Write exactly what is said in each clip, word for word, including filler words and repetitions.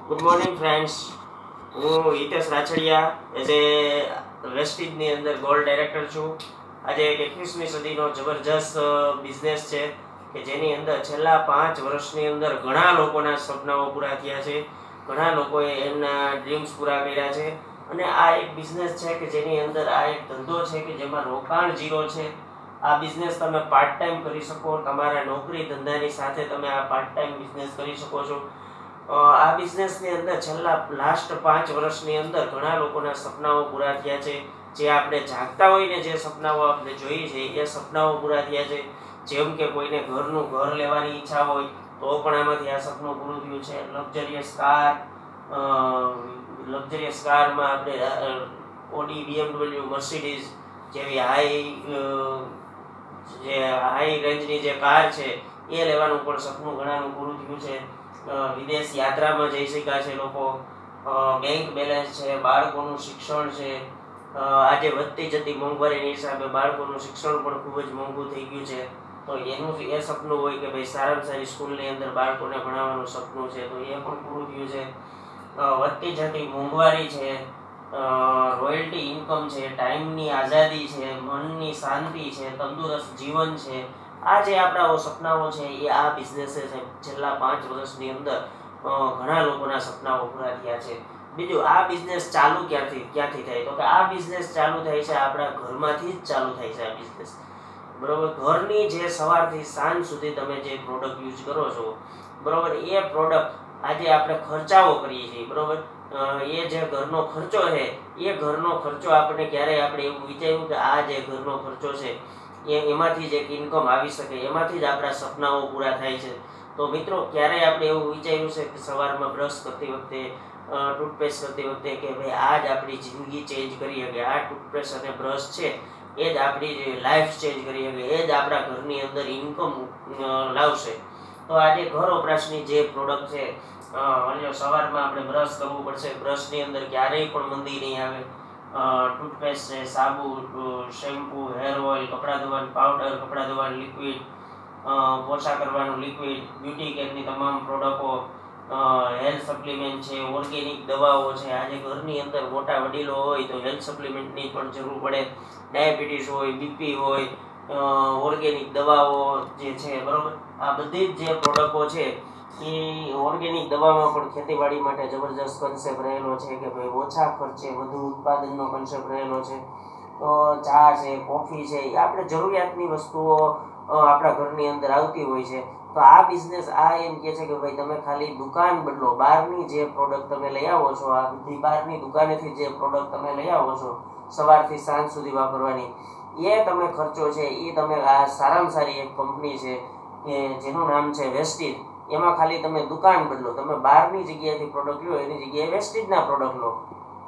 Good morning friends. હું Hitesh રાછડિયા as a વેસ્ટીજની અંદર gold director છું. આજે એક એકવીસમી સદીનો જબરજસ્ત બિઝનેસ છે કે જેની અંદર છેલ્લા પાંચ વર્ષની અંદર ઘણા લોકોના સપનાઓ પૂરા થયા છે, ઘણા લોકોએ એમના ડ્રીમ્સ પૂરા કર્યા છે. અને આ એક બિઝનેસ છે કે જેની અંદર આ એક ધંધો છે કે જેમાં રોકાણ ઝીરો છે. આ બિઝનેસ તમે પાર્ટ ટાઈમ કરી શકો, તમારા નોકરી ધંધાની સાથે તમે આ પાર્ટ ટાઈમ બિઝનેસ કરી શકો છો. આ બિઝનેસની અંદર છેલ્લા લાસ્ટ પાંચ વર્ષની અંદર ઘણા લોકોના સપનાઓ પૂરા થયા છે. જે આપણે જાગતા હોય ને જે સપનાઓ આપણે જોઈએ છે એ સપનાઓ પૂરા થયા છે. જેમ કે કોઈને ઘરનું ઘર લેવાની ઈચ્છા હોય તો પણ આમાંથી આ સપનું પૂરું થયું છે. લક્ઝરિયસ કાર, લક્ઝરિયસ કારમાં આપણે ઓડી, બીએમડબલ્યુ, મર્સિડીઝ જેવી હાઈ જે હાઈ રેન્જની જે કાર છે એ લેવાનું પણ સપનું ઘણાનું પૂરું થયું છે. વિદેશ યાત્રામાં જઈ શક્યા છે લોકો, બેંક બેલેન્સ છે, બાળકોનું શિક્ષણ છે. આજે વધતી જતી મોંઘવારીની હિસાબે બાળકોનું શિક્ષણ પણ ખૂબ જ મોંઘું થઈ ગયું છે. તો એનું એ સપનું હોય કે ભાઈ સારામાં સારી સ્કૂલની અંદર બાળકોને ભણાવવાનું સપનું છે, તો એ પણ પૂરું થયું છે. વધતી જતી મોંઘવારી છે, રોયલ્ટી ઇન્કમ છે, ટાઈમની આઝાદી છે, મનની શાંતિ છે, તંદુરસ્ત જીવન છે. આ જે આપણા સપનાઓ છે એ આ બિઝનેસે છે છેલ્લા પાંચ વર્ષની અંદર ઘણા લોકોના સપનાઓ પૂરા થયા છે. બીજું, આ બિઝનેસ ચાલુ ક્યાંથી ક્યાંથી થાય તો કે આ બિઝનેસ ચાલુ થાય છે આપણા ઘરમાંથી જ ચાલુ થાય છે આ બિઝનેસ, બરોબર. ઘરની જે સવારથી સાંજ સુધી તમે જે પ્રોડક્ટ યુઝ કરો છો, બરોબર, એ પ્રોડક્ટ આજે આપણે ખર્ચાઓ કરીએ છીએ, બરોબર. એ જે ઘરનો ખર્ચો છે એ ઘરનો ખર્ચો આપણે ક્યારેય આપણે એવું વિચાર્યું કે આ જે ઘરનો ખર્ચો છે એ એમાંથી જ એક ઇન્કમ આવી શકે, એમાંથી જ આપણા સપનાઓ પૂરા થાય છે. તો મિત્રો, ક્યારેય આપણે એવું વિચાર્યું છે કે સવારમાં બ્રશ કરતી વખતે, ટૂથપેસ્ટ કરતી વખતે કે ભાઈ આ જ આપણી જિંદગી ચેન્જ કરી શકે, આ ટૂથપેસ્ટ અને બ્રશ છે એ જ આપણી લાઈફ ચેન્જ કરી શકે, એ જ આપણા ઘરની અંદર ઇન્કમ લાવશે. તો આજે ઘર વપરાશની જે પ્રોડક્ટ છે, માની લો સવારમાં આપણે બ્રશ કરવું પડશે, બ્રશની અંદર ક્યારેય પણ મંદી નહીં આવે. ટૂથપેસ્ટ છે, સાબુ, શેમ્પુ, હેર ઓઇલ, કપડાં ધોવાનું પાવડર, કપડાં ધોવાનું લિક્વિડ, પોછા કરવાનું લિક્વિડ, બ્યુટી કેરની તમામ પ્રોડક્ટો, હેલ્થ સપ્લિમેન્ટ છે, ઓર્ગેનિક દવાઓ છે. આજે ઘરની અંદર મોટા વડીલો હોય તો હેલ્થ સપ્લિમેન્ટની પણ જરૂર પડે. ડાયાબિટીસ હોય, બીપી હોય, ઓર્ગેનિક દવાઓ જે છે, બરોબર. આ બધી જ જે પ્રોડક્ટો છે એ ઓર્ગેનિક દવામાં પણ ખેતીવાડી માટે જબરજસ્ત કન્સેપ્ટ રહેલો છે કે ભાઈ ઓછા ખર્ચે વધુ ઉત્પાદનનો કન્સેપ્ટ રહેલો છે. તો ચા છે, કોફી છે, એ આપણે જરૂરિયાતની વસ્તુઓ આપણા ઘરની અંદર આવતી હોય છે. તો આ બિઝનેસ આ એમ કહે છે કે ભાઈ તમે ખાલી દુકાન બદલો, બહારની જે પ્રોડક્ટ તમે લઈ આવો છો, આ બધી બહારની દુકાનેથી જે પ્રોડક્ટ તમે લઈ આવો છો સવારથી સાંજ સુધી વાપરવાની, એ તમે ખર્ચો છે એ તમે આ સારામાં સારી એક કંપની છે કે જેનું નામ છે વેસ્ટીજ, એમાં ખાલી તમે દુકાન બદલો, તમે બહારની જગ્યાએથી પ્રોડક્ટ લો એની જગ્યાએ વેસ્ટીજના પ્રોડક્ટ લો.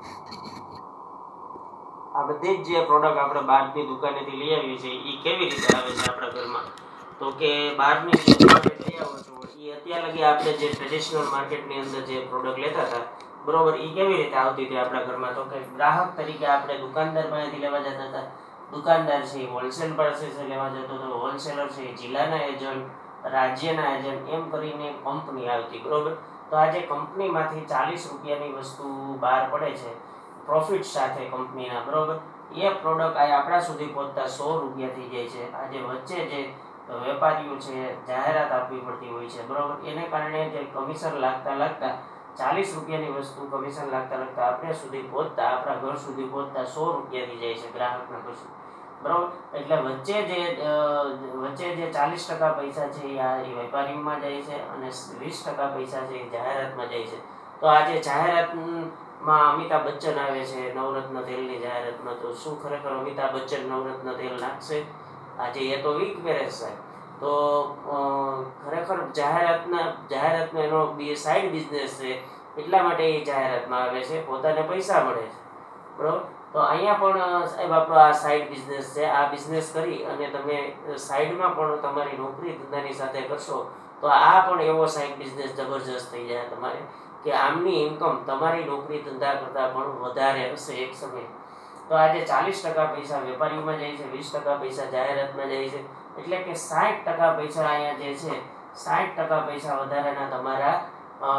આ બધી જ જે પ્રોડક્ટ આપણે બહારની દુકાનેથી લઈ આવીએ છીએ એ કેવી રીતે આવે છે આપણા ઘરમાં તો કે બહારની જે પ્રોડક્ટ લઈ આવો છો એ અત્યાર લગી આપણે જે ટ્રેડિશનલ માર્કેટની અંદર જે પ્રોડક્ટ લેતા હતા, બરોબર, એ કેવી રીતે આવતી હતી આપણા ઘરમાં તો કે ગ્રાહક તરીકે આપણે દુકાનદાર પાસેથી લેવા જતા હતા. દુકાનદાર છે એ હોલસેલ પાસેથી લેવા જતો હતો, હોલસેલર છે એ જિલ્લાના એજન્ટ, રાજ્યના એજન્ટ, એમ કરીને કંપની આવતી, બરોબર. તો આજે કંપનીમાંથી ચાલીસ રૂપિયાની વસ્તુ બહાર પડે છે પ્રોફિટ સાથે કંપનીના, બરોબર, એ પ્રોડક્ટ આ આપણા સુધી પહોંચતા સો રૂપિયા થઈ જાય છે. આજે વચ્ચે જે વેપારીઓ છે જાહેરાત આપવી પડતી હોય છે, બરોબર, એને કારણે જે કમિશન લાગતા લાગતા ચાલીસ રૂપિયાની વસ્તુ કમિશન લાગતા લાગતા આપણે સુધી પહોંચતા, આપણા ઘર સુધી પહોંચતા સો રૂપિયા થઈ જાય છે ગ્રાહકના પછી, બરોબર. એટલે વચ્ચે જે વચ્ચે જે ચાલીસ ટકા પૈસા છે એ આ વેપારીમાં જાય છે અને વીસ ટકા પૈસા છે એ જાહેરાતમાં જાય છે. તો આજે જાહેરાતમાં અમિતાભ બચ્ચન આવે છે નવરત્ન તેલની જાહેરાતમાં, તો શું ખરેખર અમિતાભ બચ્ચન નવરત્ન તેલ નાખશે? આજે એ તો વીક પહેરે છે. તો ખરેખર જાહેરાતના જાહેરાતનો એનો સાઈડ બિઝનેસ છે, એટલા માટે એ જાહેરાતમાં આવે છે, પોતાને પૈસા મળે છે, બરોબર. તો અહીંયા પણ સાહેબ આપણો આ સાઈડ બિઝનેસ છે. આ બિઝનેસ કરી અને તમે સાઈડમાં પણ તમારી નોકરી ધંધાની સાથે કરશો તો આ પણ એવો સાઈડ બિઝનેસ જબરજસ્ત થઈ જાય તમારે કે આમની ઇન્કમ તમારી નોકરી ધંધા કરતાં પણ વધારે હશે એક સમય. તો આજે ચાલીસ ટકા પૈસા વેપારીઓમાં જાય છે, વીસ ટકા પૈસા જાહેરાતમાં જાય છે, એટલે કે સાઠ ટકા પૈસા અહીંયા જે છે સાઠ ટકા પૈસા વધારાના તમારા આ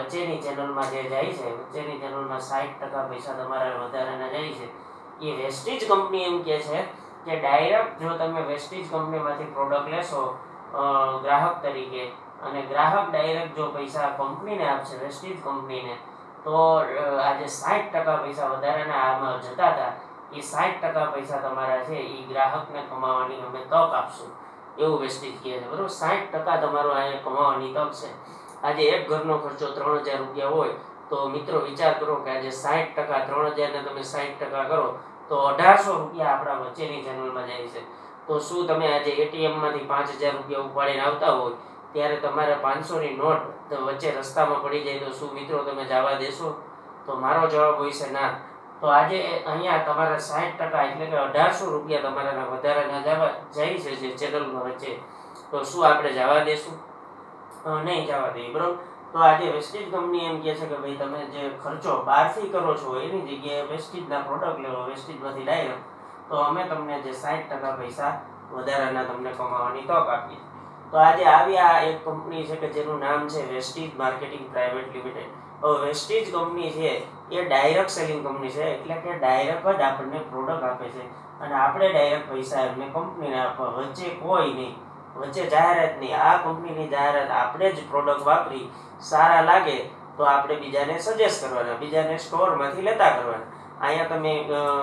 વચ્ચેની ચેનલમાં જે જાય છે, વચ્ચેની ચેનલમાં સાઠ ટકા પૈસા તમારા વધારાના જાય છે, એ વેસ્ટીજ કંપની એમ કહે છે કે ડાયરેક્ટ જો તમે વેસ્ટીજ કંપનીમાંથી પ્રોડક્ટ લેશો ગ્રાહક તરીકે, અને ગ્રાહક ડાયરેક્ટ જો પૈસા કંપનીને આપશે, વેસ્ટીજ કંપનીને, તો આજે સાઠ ટકા પૈસા વધારાના આમાં જતા હતા, એ સાઠ ટકા પૈસા તમારા છે એ ગ્રાહકને કમાવાની અમે તક આપશું, એવું વેસ્ટીજ કહે છે, બરાબર. સાઠ ટકા તમારો અહીંયા કમાવાની તક છે. આજે એક ઘરનો ખર્ચો ત્રણ હજાર રૂપિયા હોય તો મિત્રો વિચાર કરો કે આજે સાઠ ટકા ત્રણ હજાર ને તમે સાઠ ટકા કરો તો અઢારસો રૂપિયા આપણા વચ્ચેની ચેનલમાં જાય છે. તો શું તમે આજે એટીએમ માંથી પાંચ હજાર રૂપિયા ઉપાડીને આવતા હોય ત્યારે તમારે પાંચસો ની નોટ વચ્ચે રસ્તામાં પડી જાય તો શું મિત્રો તમે જવા દેશો? તો મારો જવાબ હોય છે ના. તો આજે અહીંયા તમારા સાઠ ટકા એટલે કે અઢારસો રૂપિયા તમારા વધારાના જવા જાય છે જે ચેનલમાં વચ્ચે, તો શું આપણે જવા દેશું? નહીં જવા દઈએ, બરોબર. તો આજે વેસ્ટીજ કંપની એમ કહે છે કે ભાઈ તમે જે ખર્ચો બહારથી કરો છો એની જગ્યાએ વેસ્ટીજના પ્રોડક્ટ લેવો, વેસ્ટીજમાંથી ડાયરેક્ટ, તો અમે તમને જે સાઠ ટકા પૈસા વધારાના તમને કમાવાની તક આપીએ. તો આજે આવી આ એક કંપની છે કે જેનું નામ છે વેસ્ટીજ માર્કેટિંગ પ્રાઇવેટ લિમિટેડ. હવે વેસ્ટીજ કંપની છે એ ડાયરેક્ટ સેલિંગ કંપની છે, એટલે કે ડાયરેક્ટ જ આપણને પ્રોડક્ટ આપે છે અને આપણે ડાયરેક્ટ પૈસા એમને કંપનીને આપવા, વચ્ચે કોઈ નહીં, વચ્ચે જાહેરાત નહીં. આ કંપનીની જાહેરાત આપણે જ પ્રોડક્ટ વાપરી સારા લાગે તો આપણે બીજાને સજેસ્ટ કરવાના, બીજાને સ્ટોરમાંથી લેતા કરવાના. અહીંયા તમે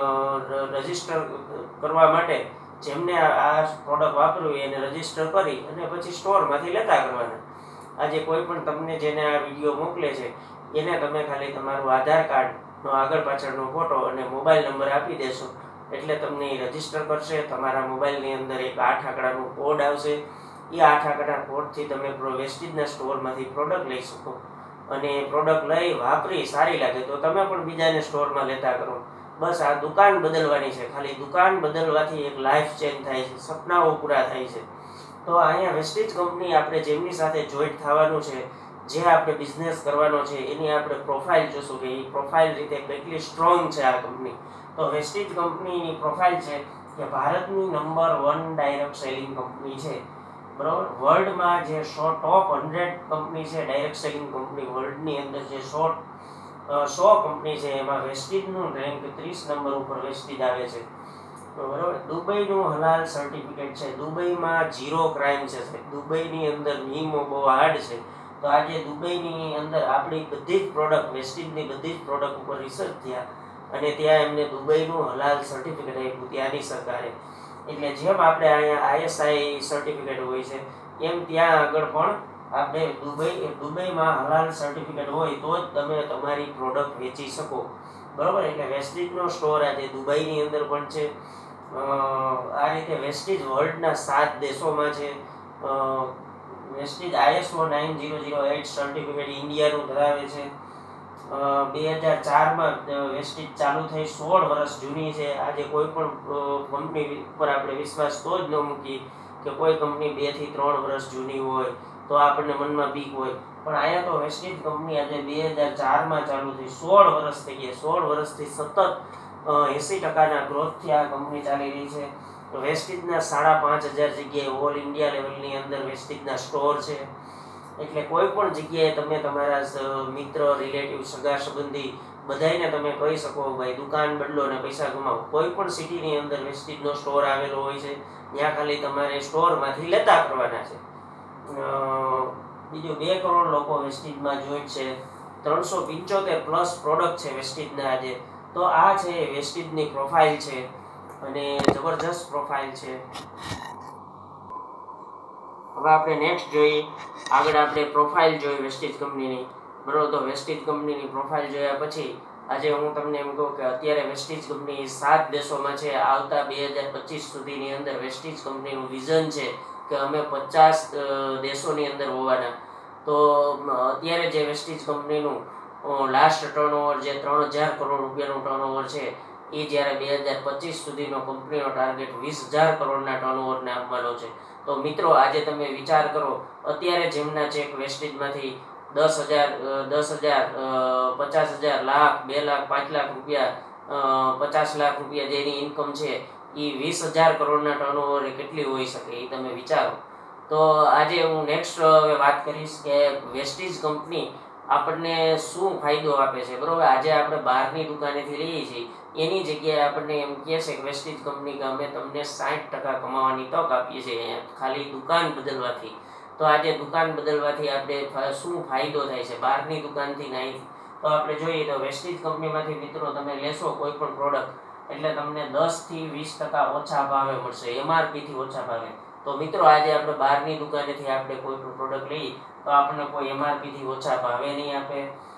રજિસ્ટર કરવા માટે જેમને આ પ્રોડક્ટ વાપર્યું એને રજિસ્ટર કરી અને પછી સ્ટોરમાંથી લેતા કરવાના. આજે કોઈ પણ તમને જેને આ વિડીયો મોકલે છે એને તમે ખાલી તમારું આધાર કાર્ડનો આગળ પાછળનો ફોટો અને મોબાઈલ નંબર આપી દેશો એટલે તમને એ રજિસ્ટર કરશે. તમારા મોબાઈલની અંદર એક આઠ આંકડાનું કોડ આવશે, એ આઠ આંકડા કોડથી તમે વેસ્ટીજના સ્ટોરમાંથી પ્રોડક્ટ લઈ શકો અને પ્રોડક્ટ લઈ વાપરી સારી લાગે તો તમે પણ બીજાને સ્ટોરમાં લેતા કરો. બસ આ દુકાન બદલવાની છે, ખાલી દુકાન બદલવાથી એક લાઈફ ચેન્જ થાય છે, સપનાઓ પૂરા થાય છે. તો અહીંયા વેસ્ટીજ કંપની આપણે જેમની સાથે જોઈન્ટ થવાનું છે, જે આપણે બિઝનેસ કરવાનો છે એની આપણે પ્રોફાઇલ જોશું કે એ પ્રોફાઇલ રીતે કેટલી સ્ટ્રોંગ છે આ કંપની. તો વેસ્ટીજ કંપનીની પ્રોફાઇલ છે કે ભારતની number one direct selling company છે, બરાબર. વર્લ્ડમાં જે સો ટોપ હંડ્રેડ કંપની છે ડાયરેક્ટ સેલિંગ કંપની વર્લ્ડની અંદર જે સો સો કંપની છે એમાં વેસ્ટીજનું રેન્ક ત્રીસ નંબર ઉપર વેસ્ટીજ આવે છે, બરાબર. દુબઈનું હલાલ સર્ટિફિકેટ છે, દુબઈમાં ઝીરો ક્રાઇમ છે, દુબઈની અંદર નિયમો બહુ હાર્ડ છે. તો આજે દુબઈની અંદર આપણી બધી જ પ્રોડક્ટ, વેસ્ટીજની બધી જ પ્રોડક્ટ ઉપર રિસર્ચ થયા અને ત્યાં એમને દુબઈનું હલાલ સર્ટિફિકેટ આપ્યું ત્યાંની સરકારે. એટલે જેમ આપણે અહીંયા આઈએસઆઈ સર્ટિફિકેટ હોય છે એમ ત્યાં આગળ પણ આપણે દુબઈ દુબઈમાં હલાલ સર્ટિફિકેટ હોય તો જ તમે તમારી પ્રોડક્ટ વેચી શકો, બરાબર. એટલે વેસ્ટીજનો સ્ટોર આજે દુબઈની અંદર પણ છે. આ રીતે વેસ્ટીજ વર્લ્ડના સાત દેશોમાં છે. Vestige ISO nine zero zero eight certificate ઇન્ડિયાનું ધરાવે છે. બે હજાર ચારમાં વેસ્ટીજ ચાલુ થઈ સોળ વર્ષ જૂની છે. આજે કોઈ પણ કંપની ઉપર આપણે વિશ્વાસ તો જ ન મૂકી કે કોઈ કંપની બે થી ત્રણ વર્ષ જૂની હોય તો આપણને મનમાં બીક હોય, પણ અહીંયા તો વેસ્ટીજ કંપની આજે બે હજાર ચારમાં ચાલુ થઈ, સોળ વર્ષ થઈ ગયા. સોળ વર્ષથી સતત એસી ટકાના ગ્રોથથી આ કંપની ચાલી રહી છે. વેસ્ટીજના સાડા પાંચ હજાર જગ્યાએ ઓલ ઇન્ડિયા લેવલની અંદર વેસ્ટીજના સ્ટોર છે. એટલે કોઈ પણ જગ્યાએ તમે તમારા મિત્ર, રિલેટિવ, સગા સંબંધી બધાને તમે કહી શકો ભાઈ દુકાન બદલો અને પૈસા કમાવો. કોઈ પણ સિટીની અંદર વેસ્ટીજનો સ્ટોર આવેલો હોય છે, ત્યાં ખાલી તમારે સ્ટોરમાંથી લેતા કરવાના છે. બીજું બે કરોડ લોકો વેસ્ટીજમાં જોઈન્ટ છે, ત્રણસો પંચોતેર પ્લસ પ્રોડક્ટ છે વેસ્ટીજના આજે. તો આ છે વેસ્ટીજની પ્રોફાઇલ છે અને જબરજસ્ત પ્રોફાઇલ છે. હવે આપણે નેક્સ્ટ જોઈએ, આગળ આપણે પ્રોફાઇલ જોઈ વેસ્ટીજ કંપનીની, બરોબર. તો વેસ્ટીજ કંપનીની પ્રોફાઇલ જોયા પછી આજે હું તમને એમ કહું કે અત્યારે વેસ્ટીજ કંપની સાત દેશોમાં છે. આવતા બે હજાર પચીસ સુધીની અંદર વેસ્ટીજ કંપનીનું વિઝન છે કે અમે પચાસ દેશોની અંદર હોવાના. તો અત્યારે જે વેસ્ટીજ કંપનીનું લાસ્ટ ટર્નઓવર જે ત્રણ હજાર કરોડ રૂપિયાનું ટર્નઓવર છે એ જ્યારે બે હજાર પચીસ સુધીનો કંપનીનો ટાર્ગેટ વીસ હજાર કરોડના ટર્નઓવરને આપવાનો છે. તો મિત્રો આજે તમે વિચાર કરો, અત્યારે જેમના ચેક વેસ્ટીજમાંથી દસ હજાર દસ હજાર પચાસ હજાર લાખ બે લાખ પાંચ લાખ રૂપિયા પચાસ લાખ રૂપિયા જેની ઇન્કમ છે એ વીસ હજાર કરોડના ટર્નઓવર કેટલી હોઈ શકે એ તમે વિચારો. તો આજે હું નેક્સ્ટ હવે વાત કરીશ કે વેસ્ટીજ કંપની આપણને શું ફાયદો આપે છે, બરોબર. આજે આપણે બહારની દુકાનેથી લઈએ છીએ એની જગ્યાએ આપણને એમ કહે છે કે વેસ્ટીજ કંપની કે અમે તમને સાઠ ટકા કમાવાની તક આપીએ છીએ ખાલી દુકાન બદલવાથી. તો આજે દુકાન બદલવાથી આપણે શું ફાયદો થાય છે બહારની દુકાનથી નહીં? તો આપણે જોઈએ તો વેસ્ટીજ કંપનીમાંથી મિત્રો તમે લેશો કોઈ પણ પ્રોડક્ટ એટલે તમને દસ થી વીસ ટકા ઓછા ભાવે મળશે, એમઆરપી થી ઓછા ભાવે. તો મિત્રો આજે આપણે બહારની દુકાનેથી આપણે કોઈ પણ પ્રોડક્ટ લઈએ તો આપણને કોઈ એમઆરપી થી ઓછા ભાવે નહીં આપે.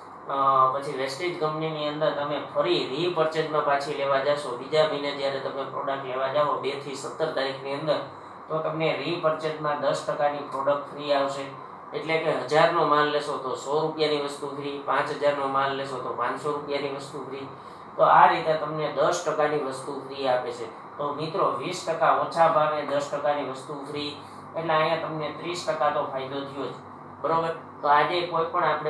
પછી વેસ્ટીજ કંપનીની અંદર તમે ફરી રીપર્ચેજમાં પાછી લેવા જશો, બીજા મહિને જ્યારે તમે પ્રોડક્ટ લેવા જાઓ બે થી સત્તર તારીખની અંદર, તો તમને રીપર્ચેજમાં દસ ટકાની પ્રોડક્ટ ફ્રી આવશે. એટલે કે હજારનો માલ લેશો તો સો રૂપિયાની વસ્તુ ફ્રી, પાંચ હજારનો માલ લેશો તો પાંચસો રૂપિયાની વસ્તુ ફ્રી. તો આ રીતે તમને દસ ટકાની વસ્તુ ફ્રી આપે છે. તો મિત્રો વીસ ટકા ઓછા ભાવે દસ ટકાની વસ્તુ ફ્રી એટલે અહીંયા તમને ત્રીસ ટકા તો ફાયદો થયો જ, બરોબર. તો આજે કોઈ પણ આપણે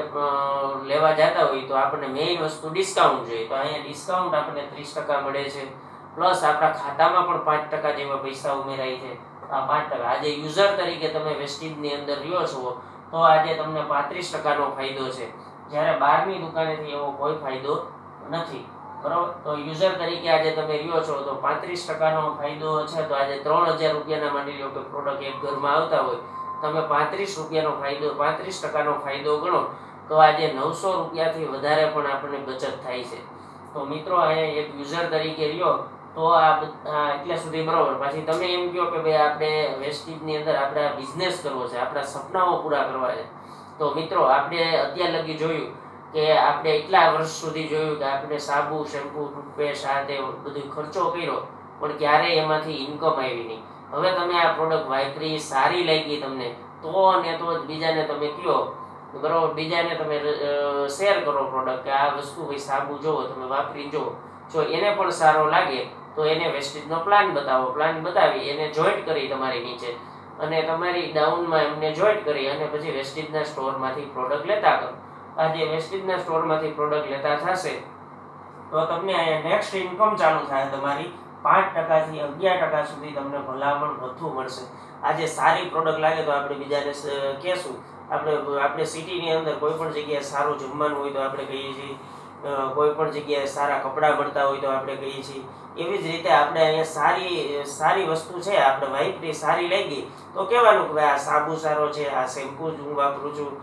લેવા જતા હોય તો આપણને મેઇન વસ્તુ ડિસ્કાઉન્ટ જોઈએ, તો અહીંયા ડિસ્કાઉન્ટ આપણને ત્રીસ ટકા મળે છે. પ્લસ આપણા ખાતામાં પણ પાંચ ટકા જેવા પૈસા ઉમેરાય છે. આ પાંચ ટકા આજે યુઝર તરીકે તમે વેસ્ટીજની અંદર રહ્યો છો તો આજે તમને પાંત્રીસ ટકાનો ફાયદો છે, જ્યારે બહારની દુકાનેથી એવો કોઈ ફાયદો નથી, બરોબર. તો યુઝર તરીકે આજે તમે રહ્યો છો તો પાંત્રીસ ટકાનો ફાયદો છે. તો આજે ત્રણ હજાર રૂપિયાના માની લો કે પ્રોડક્ટ એક ઘરમાં આવતા હોય, તમે પાંત્રીસ રૂપિયાનો ફાયદો પાંત્રીસ ટકાનો ફાયદો ગણો તો આજે નવસો રૂપિયાથી વધારે પણ આપણને બચત થાય છે. તો મિત્રો અહીંયા એક યુઝર તરીકે રહ્યો તો આ એટલે સુધી બરોબર. પછી તમે એમ કહો કે ભાઈ આપણે વેસ્ટીજની અંદર આપણે બિઝનેસ કરવો છે, આપણા સપનાઓ પૂરા કરવા છે, તો મિત્રો આપણે અત્યાર લગી જોયું કે આપણે એટલા વર્ષ સુધી જોયું કે આપણે સાબુ, શેમ્પુ, ટૂથપેસ્ટ આ તે બધું ખર્ચો કર્યો પણ ક્યારેય એમાંથી ઇન્કમ આવી નહીં. હવે તમે આ પ્રોડક્ટ વાપરી, સારી લાગી તમને, તો ને તો બીજાને તમે કહો, બરોબર, બીજાને તમે શેર કરો પ્રોડક્ટ કે આ વસ્તુ ભાઈ સાબુ જોવો, તમે વાપરી જુઓ, જો એને પણ સારો લાગે તો એને વેસ્ટીજનો પ્લાન બતાવો, પ્લાન બતાવી એને જોઈન્ટ કરી તમારી નીચે અને તમારી ડાઉનમાં એમને જોઈન્ટ કરી અને પછી વેસ્ટીજના સ્ટોરમાંથી પ્રોડક્ટ લેતા કરો. આજે વેસ્ટીજના સ્ટોરમાંથી પ્રોડક્ટ લેતા થશે તો તમને અહીંયા નેક્સ્ટ ઇન્કમ ચાલુ થાય તમારી પાંચ ટકાથી અગિયાર ટકા સુધી તમને ભલામણ વધુ મળશે. આજે સારી પ્રોડક્ટ લાગે તો આપણે બીજાને કહેશું. આપણે આપણે સિટીની અંદર કોઈ પણ જગ્યાએ સારું જમવાનું હોય તો આપણે કહીએ છીએ, કોઈ પણ જગ્યાએ સારા કપડાં મળતા હોય તો આપણે કહીએ છીએ. એવી જ રીતે આપણે અહીંયા સારી સારી વસ્તુ છે, આપણે વાઈફની સારી લાગી તો કહેવાનું કે ભાઈ આ સાબુ સારો છે, આ શેમ્પુ જ હું વાપરું છું,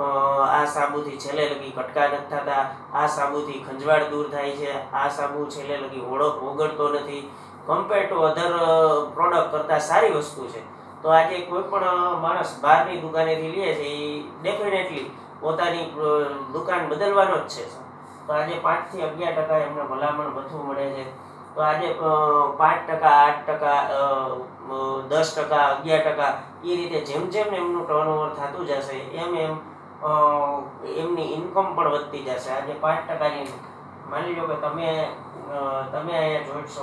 આ સાબુથી છેલ્લે લગી કટકા નથી થતા, આ સાબુથી ખંજવાળ દૂર થાય છે, આ સાબુ છેલ્લે લગી ઓળખ ઓગળતો નથી, કમ્પેર ટુ અધર પ્રોડક્ટ કરતાં સારી વસ્તુ છે. તો આજે કોઈ પણ માણસ બહારની દુકાનેથી લે છે એ ડેફિનેટલી પોતાની દુકાન બદલવાનો જ છે. તો આજે પાંચથી અગિયાર ટકા એમને ભલામણ વધુ મળે છે. તો આજે પાંચ ટકા, આઠ ટકા, દસ ટકા, અગિયાર ટકા એ રીતે જેમ જેમ એમનું ટર્નઓવર થતું જશે એમ એમ એમની ઇન્કમ પણ વધતી જશે. આજે પાંચ ટકાની માની લો કે તમે તમે અહીંયા જોઈશો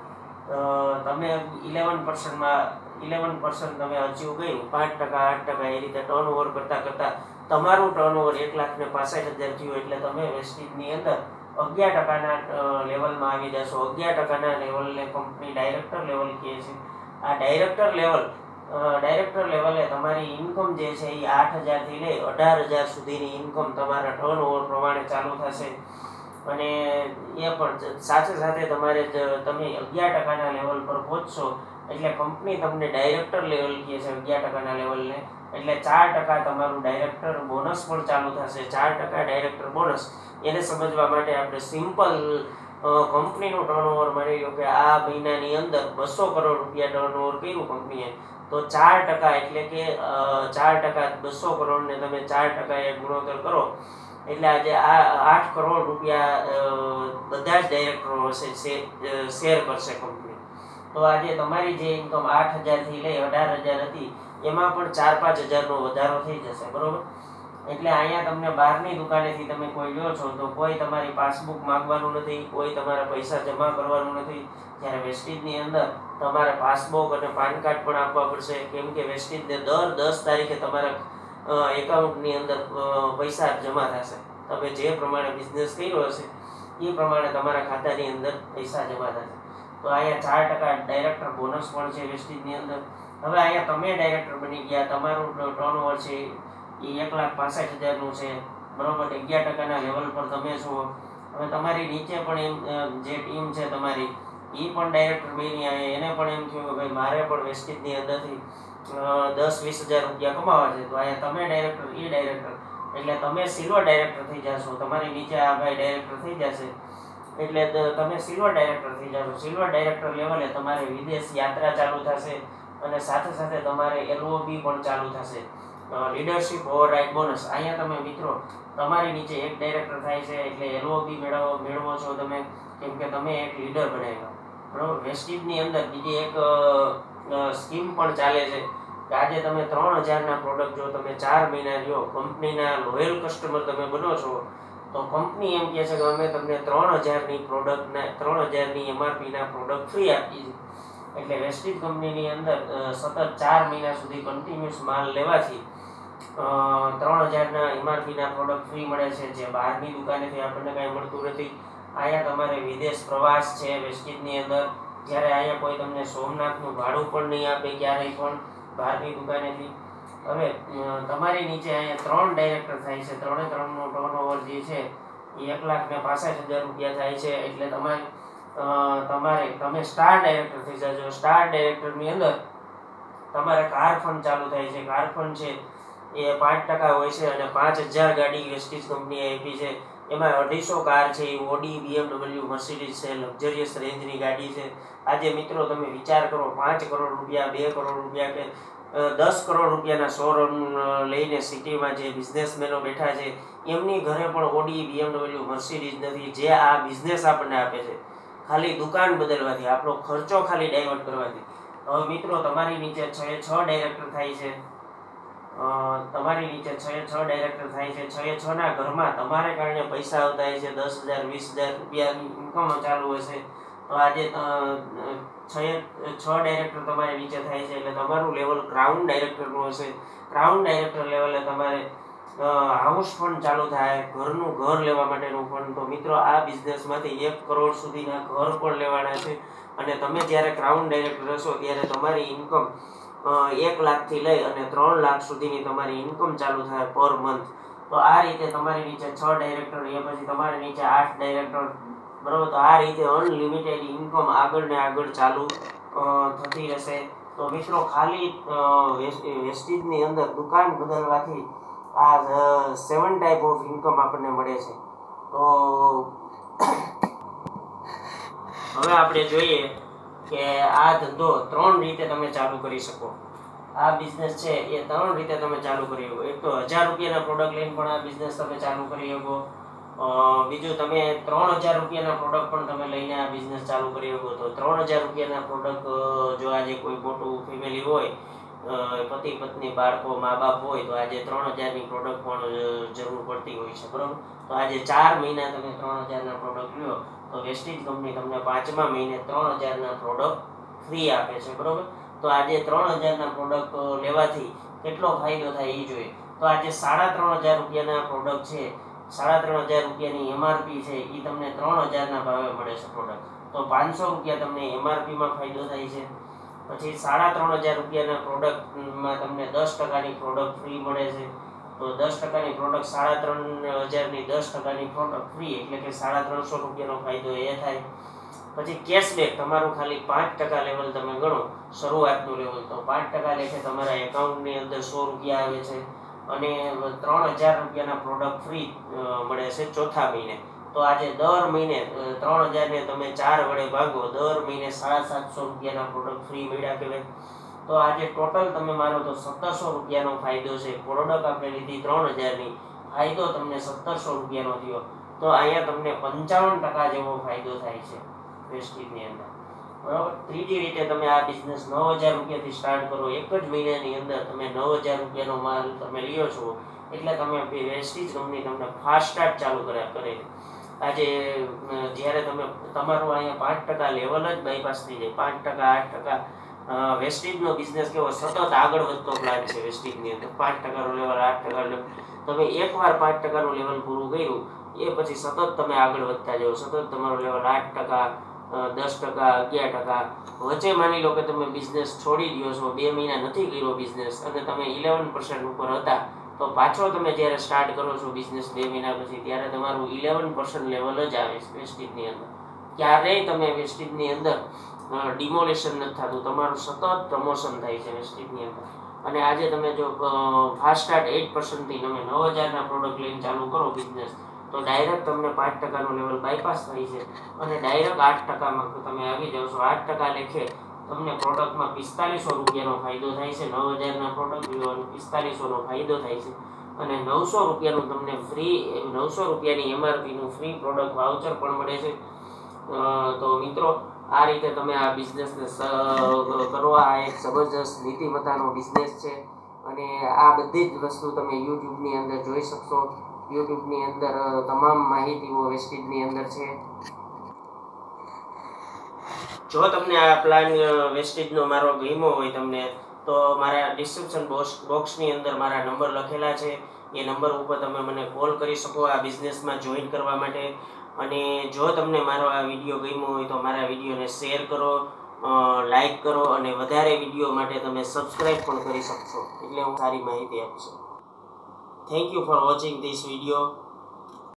તમે ઇલેવન પર્સન્ટમાં ઇલેવન પર્સન્ટ તમે અચીવ કર્યું, પાંચ ટકા, આઠ ટકા એ રીતે ટર્નઓવર કરતાં કરતાં તમારું ટર્નઓવર એક લાખ ને પાસઠ હજાર થયું એટલે તમે વેસ્ટીજની અંદર અગિયાર ટકાના લેવલમાં આવી જશો. અગિયાર ટકાના લેવલને કંપની ડાયરેક્ટર લેવલ કહે છે. આ ડાયરેક્ટર લેવલ ડાયરેક્ટર લેવલે તમારી ઇન્કમ જે છે એ આઠ હજારથી લઈ અઢાર હજાર સુધીની ઇન્કમ તમારા ટર્નઓવર પ્રમાણે ચાલુ થશે. અને એ પણ સાથે સાથે તમારે તમે અગિયાર ટકાના લેવલ પર પહોંચશો એટલે કંપની તમને ડાયરેક્ટર લેવલ કહે છે અગિયાર ટકાના લેવલને, એટલે ચાર ટકા તમારું ડાયરેક્ટર બોનસ પણ ચાલુ થશે. ચાર ટકા ડાયરેક્ટર બોનસ એને સમજવા માટે આપણે સિમ્પલ કંપનીનું ટર્નઓવર માની લો કે આ મહિનાની અંદર બસો કરોડ રૂપિયા ટર્નઓવર કર્યું કંપનીએ, તો ચાર ટકા એટલે કે ચાર ટકા બસો કરોડને તમે ચાર ટકા એ ગુણોત્તર કરો એટલે આજે આ આઠ કરોડ રૂપિયા બધા જ ડાયરેક્ટરો હશે શેર કરશે કંપની. તો આજે તમારી જે ઇન્કમ આઠ હજારથી લઈ અઢાર હજાર હતી એમાં પણ ચાર પાંચ હજારનો વધારો થઈ જશે, બરોબર. એટલે અહીંયા તમને બહારની દુકાનેથી તમે કોઈ લો છો તો કોઈ તમારી પાસબુક માંગવાનું નથી, કોઈ તમારા પૈસા જમા કરવાનું નથી. જ્યારે વેસ્ટીજની અંદર તમારે પાસબુક અને પાન કાર્ડ પણ આપવા પડશે, કેમ કે વેસ્ટીજને દર દસ તારીખે તમારા એકાઉન્ટની અંદર પૈસા જમા થશે. તમે જે પ્રમાણે બિઝનેસ કર્યો હશે એ પ્રમાણે તમારા ખાતાની અંદર પૈસા જમા થશે. તો અહીંયા ચાર ટકા ડાયરેક્ટર બોનસ પણ છે વેસ્ટીજની અંદર. હવે અહીંયા તમે ડાયરેક્ટર બની ગયા, તમારું ટર્નઓવર છે એ એક લાખ પાસઠ હજારનું છે, બરોબર. અગિયાર ટકાના લેવલ પર તમે છો. હવે તમારી નીચે પણ એમ જે ટીમ છે તમારી, એ પણ ડાયરેક્ટર બેની આવે, એને પણ એમ થયું કે ભાઈ મારે પણ વેસ્ટેજની અંદરથી દસ વીસ હજાર રૂપિયા કમાવા છે. તો અહીંયા તમે ડાયરેક્ટર, એ ડાયરેક્ટર, એટલે તમે સિલ્વર ડાયરેક્ટર થઈ જશો. તમારી નીચે આ ભાઈ ડાયરેક્ટર થઈ જશે, એટલે તમે સિલ્વર ડાયરેક્ટર થઈ જશો. સિલ્વર ડાયરેક્ટર લેવલે તમારે વિદેશ યાત્રા ચાલુ થશે અને સાથે સાથે તમારે એલઓબી પણ ચાલુ થશે, લીડરશિપ ઓવરરાઇડ બોનસ. અહીંયા તમે મિત્રો તમારી નીચે એક ડાયરેક્ટર થાય છે એટલે એલઓબી મેળવો મેળવો છો તમે, કેમ કે તમે એક લીડર બનાવ્યા, બરાબર. વેસ્ટેજની અંદર બીજી એક સ્કીમ પણ ચાલે છે કે આજે તમે ત્રણ હજારના પ્રોડક્ટ જો તમે ચાર મહિના જો કંપનીના લોયલ કસ્ટમર તમે બનો છો, તો કંપની એમ કહે છે કે અમે તમને ત્રણ હજારની પ્રોડક્ટના ત્રણ હજારની એમઆરપીના પ્રોડક્ટ ફ્રી આપીએ છીએ. એટલે વેસ્ટેજ કંપનીની અંદર સતત ચાર મહિના સુધી કન્ટિન્યુઅસ માલ લેવાથી ત્રણ હજારના એમઆરપીના પ્રોડક્ટ ફ્રી મળે છે, જે બહારની દુકાનેથી આપણને કાંઈ મળતું નથી. અહીંયા તમારે વિદેશ પ્રવાસ છે વેસ્ટેજની અંદર, જ્યારે અહીંયા કોઈ તમને સોમનાથનું ભાડું પણ નહીં આપે ક્યારેય પણ બહારની દુકાનેથી. હવે તમારી નીચે અહીંયા ત્રણ ડાયરેક્ટર થાય છે, ત્રણે ત્રણનો ટર્નઓવર જે છે એ એક લાખ ને પાસઠ હજાર રૂપિયા થાય છે. એટલે તમારે તમારે તમે સ્ટાર ડાયરેક્ટર થઈ જજો. સ્ટાર ડાયરેક્ટરની અંદર તમારે કાર ફંડ ચાલુ થાય છે. કાર ફંડ છે એ પાંચ ટકા હોય છે અને પાંચ હજાર ગાડી વેસ્ટેજ કંપનીએ આપી છે. એમાં અઢીસો કાર છે એ ઓડી, બીએમડબલ્યુ, મર્સિડીઝ છે, લક્ઝરિયસ રેન્જની ગાડી છે. આજે મિત્રો તમે વિચાર કરો, પાંચ કરોડ રૂપિયા, બે કરોડ રૂપિયા કે દસ કરોડ રૂપિયાના શોરૂમ લઈને સિટીમાં જે બિઝનેસમેનો બેઠા છે, એમની ઘરે પણ ઓડી, બીએમડબલ્યુ, મર્સિડીઝ નથી. જે આ બિઝનેસ આપણને આપે છે ખાલી દુકાન બદલવાથી, આપણો ખર્ચો ખાલી ડાયવર્ટ કરવાથી. હવે મિત્રો તમારી નીચે છ એ છ ડાયરેક્ટર થાય છે, તમારી નીચે છ એ છ ડાયરેક્ટર થાય છે. છ એ છ ના ઘરમાં તમારે કારણે પૈસા આવતા હોય છે, દસ હજાર વીસ હજાર રૂપિયાની ઇન્કમ ચાલુ હશે. તો આજે છ એ છ ડાયરેક્ટર તમારી નીચે થાય છે એટલે તમારું લેવલ ક્રાઉન ડાયરેક્ટરનું હશે. ક્રાઉન ડાયરેક્ટર લેવલે તમારે હાઉસ ફંડ ચાલુ થાય, ઘરનું ઘર લેવા માટેનું ફંડ. તો મિત્રો આ બિઝનેસમાંથી એક કરોડ સુધીના ઘર પણ લેવાના છે. અને તમે જ્યારે ક્રાઉન ડાયરેક્ટર હશો ત્યારે તમારી ઇન્કમ એક લાખથી લઈ અને ત્રણ લાખ સુધીની તમારી ઇન્કમ ચાલુ થાય પર મંથ. તો આ રીતે તમારી નીચે છ ડાયરેક્ટર, એ પછી તમારી નીચે આઠ ડાયરેક્ટર, બરાબર. તો આ રીતે અનલિમિટેડ ઇન્કમ આગળ ને આગળ ચાલુ થતી રહેશે. તો મિત્રો ખાલી વેસ્ટેજની અંદર દુકાન બદલવાથી આ સેવન ટાઈપ ઓફ ઇન્કમ આપણને મળે છે. તો હવે આપણે જોઈએ કે આ ધંધો ત્રણ રીતે તમે ચાલુ કરી શકો. આ બિઝનેસ છે એ ત્રણ રીતે તમે ચાલુ કરી શકો. એક તો હજાર રૂપિયાના પ્રોડક્ટ લઈને પણ આ બિઝનેસ તમે ચાલુ કરી શકો. બીજું તમે ત્રણ હજાર રૂપિયાના પ્રોડક્ટ પણ તમે લઈને આ બિઝનેસ ચાલુ કરી શકો. તો ત્રણ હજાર રૂપિયાના પ્રોડક્ટ જો આજે કોઈ મોટું ફેમિલી હોય, પતિ પત્ની, બાળકો, મા બાપ હોય, તો આજે ત્રણ હજારની પ્રોડક્ટ પણ જરૂર પડતી હોય છે, બરાબર. તો આજે ચાર મહિના તમે ત્રણ હજારના પ્રોડક્ટ લ્યો તો વેસ્ટેજ કંપની તમને પાંચમા મહિને ત્રણ હજારના પ્રોડક્ટ ફ્રી આપે છે, બરાબર. તો આજે ત્રણ હજારના પ્રોડક્ટ લેવાથી કેટલો ફાયદો થાય એ જોઈએ. તો આજે સાડા ત્રણ હજાર રૂપિયાના પ્રોડક્ટ છે, સાડા ત્રણ હજાર રૂપિયાની એમઆરપી છે, એ તમને ત્રણ હજારના ભાવે મળે છે પ્રોડક્ટ. તો પાંચસો રૂપિયા તમને એમઆરપીમાં ફાયદો થાય છે. પછી સાડા ત્રણ હજાર રૂપિયાના પ્રોડક્ટમાં તમને દસ ટકાની પ્રોડક્ટ ફ્રી મળે છે. તો દસ ટકાની પ્રોડક્ટ સાડા ત્રણ હજારની દસ ટકાની પ્રોડક્ટ ફ્રી, એટલે કે સાડા ત્રણસો રૂપિયાનો ફાયદો એ થાય. પછી કેશબેક તમારું ખાલી પાંચ ટકા લેવલ તમે ગણો, શરૂઆતનું લેવલ, તો પાંચ ટકા લેખે તમારા એકાઉન્ટની અંદર સો રૂપિયા આવે છે. અને ત્રણ હજાર રૂપિયાના પ્રોડક્ટ ફ્રી મળે છે ચોથા મહિને. તો આજે દર મહિને ત્રણ હજારને તમે ચાર વડે ભાગો, દર મહિને સાડા સાતસો રૂપિયાના પ્રોડક્ટ ફ્રી મળ્યા કહેવાય. તો આજે ટોટલ તમે માનો તો સત્તરસો રૂપિયાનો ફાયદો છે. પ્રોડક્ટ આપણે લીધી ત્રણ હજારની, ફાયદો તમને સત્તરસો રૂપિયાનો થયો. તો અહીંયા તમને પંચાવન ટકા જેવો ફાયદો થાય છે વેસ્ટેજની અંદર, બરાબર. ત્રીજી રીતે તમે આ બિઝનેસ નવ હજાર રૂપિયાથી સ્ટાર્ટ કરો. એક જ મહિનાની અંદર તમે નવ હજાર રૂપિયાનો માલ તમે લ્યો છો, એટલે તમે વેસ્ટેજ કંપની તમને ફાસ્ટ સ્ટાર્ટ ચાલુ કર્યા કરે. આજે જ્યારે તમે તમારું અહીંયા પાંચ ટકા લેવલ જ બાયપાસ થઈ જાય, પાંચ ટકા આઠ ટકા વેસ્ટેજનો બિઝનેસ કેવો સતત આગળ વધતો પ્લાન છે વેસ્ટેજની અંદર. પાંચ ટકાનું લેવલ, આઠ ટકાનું લેવલ, તમે એકવાર પાંચ ટકાનું લેવલ પૂરું કર્યું એ પછી સતત તમે આગળ વધતા જાઓ. સતત તમારું લેવલ આઠ ટકા, દસ ટકા, અગિયાર ટકા. વચ્ચે માની લો કે તમે બિઝનેસ છોડી દો છો, બે મહિના નથી કર્યો બિઝનેસ અને તમે ઇલેવન પર્સન્ટ ઉપર હતા, તો પાછો તમે જ્યારે સ્ટાર્ટ કરો છો બિઝનેસ બે મહિના પછી ત્યારે તમારું ઇલેવન પર્સન્ટ લેવલ જ આવે છે વેસ્ટેજની અંદર. ક્યારેય તમે વેસ્ટેજની અંદર ડિમોલેશન નથી થતું, તમારું સતત પ્રમોશન થાય છે વેસ્ટેજની અંદર. અને આજે તમે જો ફાસ્ટ સ્ટાર્ટ એટ પર્સન્ટથી તમે નવ હજારના પ્રોડક્ટ લઈને ચાલુ કરો બિઝનેસ, તો ડાયરેક્ટ તમને પાંચ ટકાનું લેવલ બાયપાસ થાય છે અને ડાયરેક્ટ આઠ ટકામાં તમે આવી જાઓ છો. આઠ ટકા લેખે તમને પ્રોડક્ટમાં પિસ્તાલીસો રૂપિયાનો ફાયદો થાય છે. નવ હજારના પ્રોડક્ટ લેવાનો પિસ્તાલીસોનો ફાયદો થાય છે અને નવસો રૂપિયાનું તમને ફ્રી નવસો રૂપિયાની એમઆરપીનું ફ્રી પ્રોડક્ટ વાઉચર પણ મળે છે. તો મિત્રો, આ રીતે તમે આ બિઝનેસને કરવા, આ એક જબરજસ્ત નીતિમત્તાનો બિઝનેસ છે અને આ બધી જ વસ્તુ તમે યુટ્યુબની અંદર જોઈ શકશો. યુટ્યુબની અંદર તમામ માહિતીઓ વેસ્ટેજની અંદર છે. જો તમને આ પ્લાન વેસ્ટેજનો મારો ગમ્યો હોય તમને, તો મારા ડિસ્ક્રિપ્શન બોક્સની અંદર મારા નંબર લખેલા છે. એ નંબર ઉપર તમે મને કોલ કરી શકો આ બિઝનેસમાં જોઈન કરવા માટે. અને જો તમને મારો આ વિડીયો ગમ્યો હોય તો મારા વિડીયોને શેર કરો, લાઈક કરો અને વધારે વિડીયો માટે તમે સબસ્ક્રાઈબ પણ કરી શકશો, એટલે હું સારી માહિતી આપીશ. Thank you for watching this video.